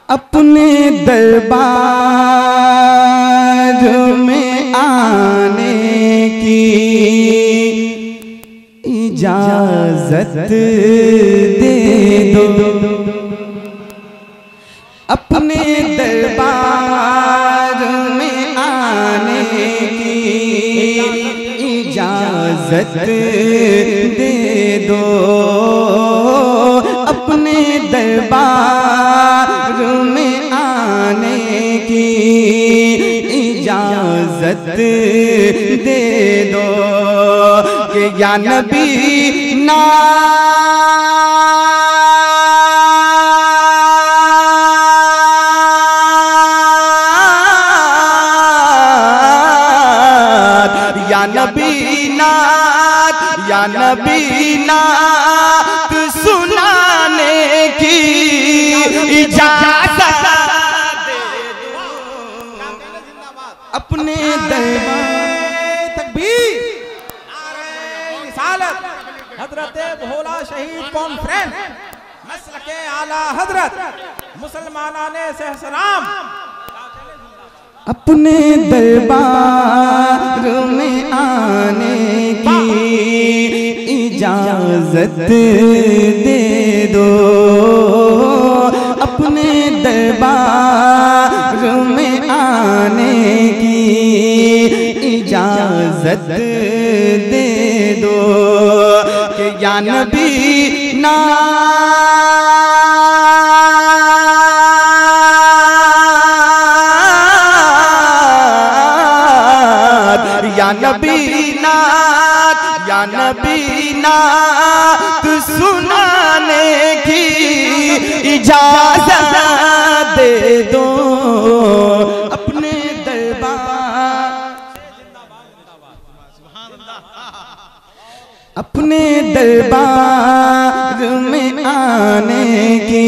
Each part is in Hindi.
अपने दरबार में आने की इजाजत दे दो, अपने दरबार में आने की इजाजत दे दो, अपने दरबार में आने की इजाजत दे दो कि या नबी ना या नबी नात सुनाने की इजाजत दे दो, अपने दरबार तकबीर रिसालत हजरत भोला शहीद कॉन्फ्रेंस मसलके आला हजरत मुसलमानाने सहसराम अपने दरबार में आने की इजाजत दे दो, अपने दरबार में आने की इजाजत दे दो कि या नबी ना या नबी नात सुनाने की इजाजत दे दो, अपने दरबार अपने दरबार में आने की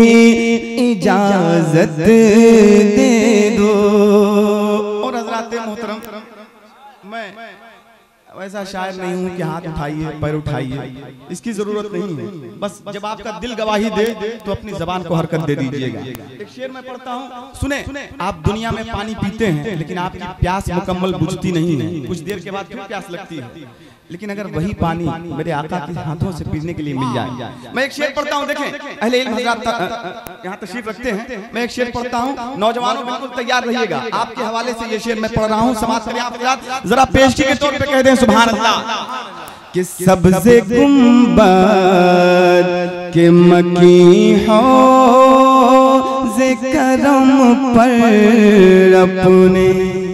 इजाजत दे दो। और हज़रात मोहतरम, मैं वैसा शायर नहीं हूँ कि हाथ उठाइए पैर उठाइए, इसकी जरूरत नहीं है। बस जब आपका दिल गवाही दे तो अपनी जबान को हरकत दे दीजिएगा। एक शेर मैं पढ़ता हूँ, सुने। आप दुनिया में पानी पीते हैं लेकिन आपकी प्यास मुकम्मल बुझती नहीं है, कुछ देर के बाद फिर प्यास लगती है। लेकिन अगर वही पानी मेरे आका के हाथों से पीने के लिए मिल जाए, मैं एक शेर पढ़ता हूँ। देखें, अहले इल्म हज़रात यहाँ तशरीफ रखते हैं। मैं एक शेर पढ़ता हूँ, नौजवानों बिल्कुल तैयार रहिएगा। आपके हवाले से ये शेर मैं पढ़ रहा हूँ, समाप्त करें आप हज़रात। जरा पेशगी के तौर पे कह दें सुभान अल्लाह। कि सबसे गुंबद के मकी हो जे करम पर अपने,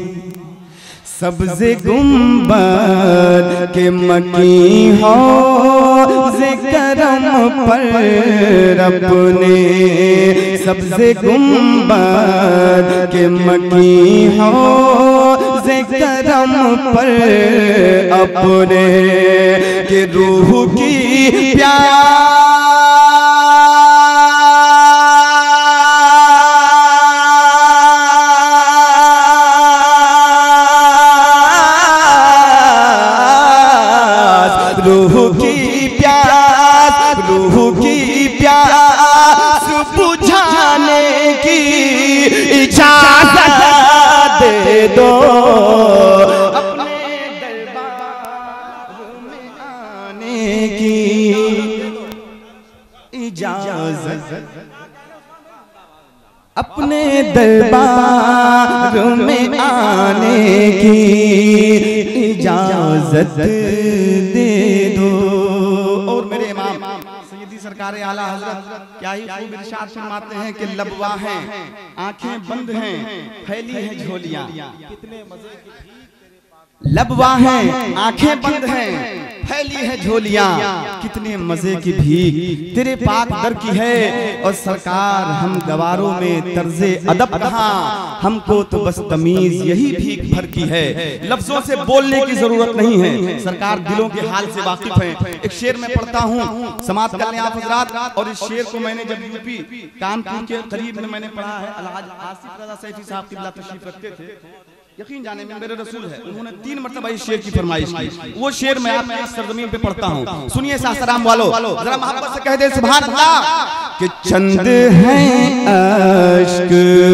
सबसे गुंबद के मकी हो जे करम पर अपने, सबसे गुंबद के मकी हो जे करम पर अपने, के रूह की प्यास बुझाने की इजाजत दे दो, अपने दरबार में आने की इजाजत, अपने दरबार में आने की इजाजत दे दो। और मेरे इमाम सैयदी सरकार आला हजरत क्या ही खूब इरशाद फरमाते हैं कि लबवा हैं, आंखें बंद हैं, फैली हैं झोलियां। कितने मजे की लबवा हैं, आंखें बंद हैं, फैली है झोलियां। कितने मजे की भीख तेरे पाक दर की है। और सरकार हम गवारों में तर्जे अदब कहाँ, हमको तो बस तमीज यही भीख भर की है। लफ्जों से बोलने की जरूरत नहीं है, सरकार दिलों के हाल से वाकिफ है। एक शेर में पढ़ता हूँ, समाप्त कर लें आप हज़रात। और इस शेर को मैंने जब यूपी कानपुर के करीब में मैंने पढ़ा है, अलहाज आसिफ रज़ा सैफी साहब क़िबला तशरीफ रखते थे। यकीन जाने में मेरे रसूल है, उन्होंने 3 मरतबा इस शेर की फरमाइश की। वो शेर मैं आपके इस सरजमीन पे पढ़ता हूँ, सुनिए सासाराम वालों, जरा मोहब्बत से कह दे सुभान अल्लाह। कि चंद हैं अश्क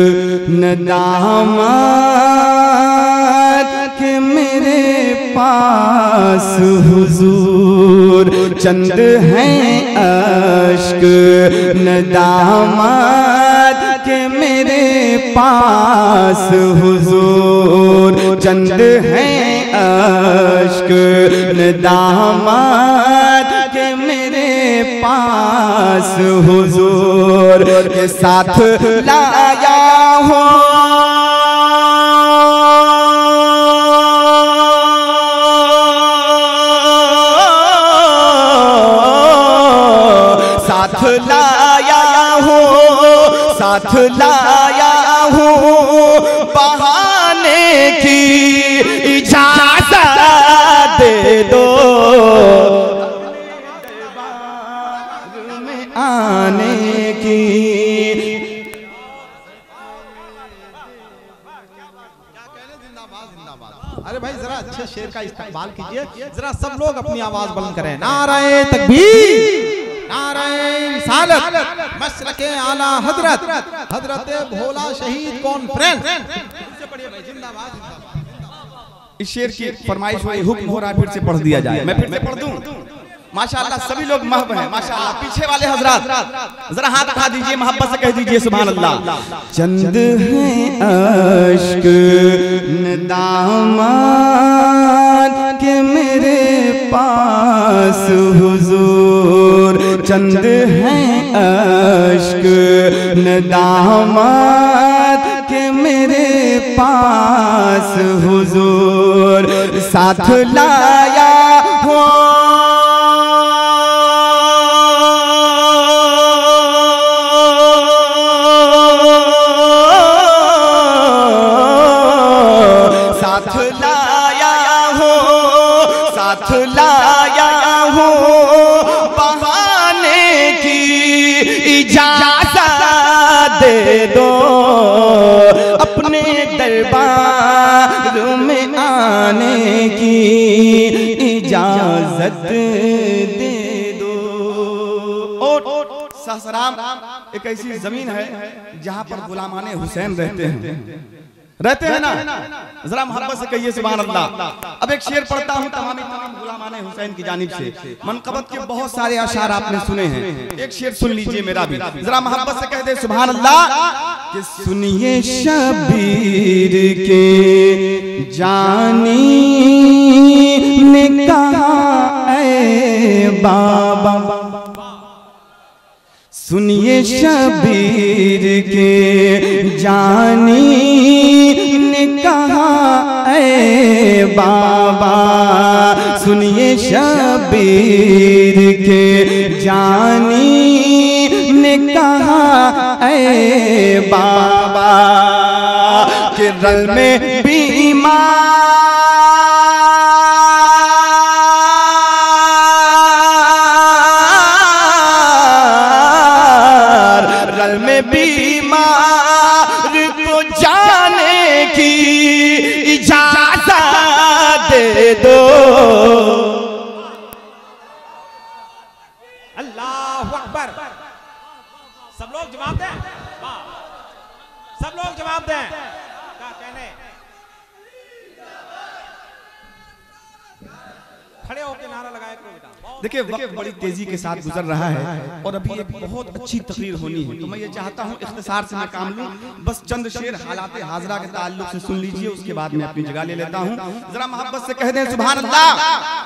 नदामत के मेरे पास हुजूर, चंद हैं अश्क नदामत के मेरे पास हुजूर, चंद हैं अश्क नदामत के मेरे पास हुजूर, के साथ लाया हूँ साथ लाया हूँ बहाने की इजाज़त दे दो, में आने की। अरे भाई जरा अच्छे शेर का इस्तेमाल कीजिए, जरा सब लोग अपनी आवाज बुलंद करें। नारे तकबीर, नारे रिसालत, मसलके आला हजरत, हजरत भोला शहीद कॉन्फ्रेंस। इस शेर की फरमाइश हुई, हुक्म हो रहा है फिर से पढ़ दिया जाए। मैं फिर से पढ़ दूं? माशाअल्लाह सभी लोग महब हैं माशाअल्लाह। पीछे वाले हजरात जरा हाथ उठा दीजिए, मोहब्बत से कह दीजिए सुभान अल्लाह। चंद हैं अश्क नदामत के मेरे पास हुजूर, चंद हैं अश्क नदामत के मेरे पास हुजूर, साथ लाया हो बहाने की इजाज़त दे दो, अपने दरबार में आने की इजाज़त दे दो। और सासाराम एक ऐसी जमीन है जहाँ पर गुलामाने हुसैन रहते हैं ना, जरा मोहब्बत से कहिए सुभान अल्लाह। अब एक शेर पढ़ता हूँ तमाम गुलामाने हुसैन की जानिब से। मनक़बत के बहुत सारे अशार आपने सुने हैं, एक शेर सुन लीजिए मेरा भी, जरा मोहब्बत से कह दे सुभान अल्लाह। कि सुनिए शबीर के जानी ने कहा ऐ बाबा, सुनिए शबीर के जानी ने कहा ऐ बाबा, सुनिए शबीर के जानी ने कहा ऐ बाबा, कि रल में बीमार को जाने की इजाज़त दे दो। अल्लाहु अकबर। सब लोग जवाब दें, सब लोग जवाब दें। क्या कहने, खड़े होकर नारा लगाए करो बेटा। देखिए वक्त बड़ी तेजी के साथ गुजर रहा है और अभी एक बहुत अच्छी तकरीर होनी है, तो मैं ये चाहता हूँ इख्तिसार से मैं काम लूँ। बस चंद शेर हालाते हाजरा के ताल्लुक से सुन लीजिए, उसके बाद मैं अपनी जगह ले लेता हूँ। जरा मोहब्बत से कह दें सुभान अल्लाह।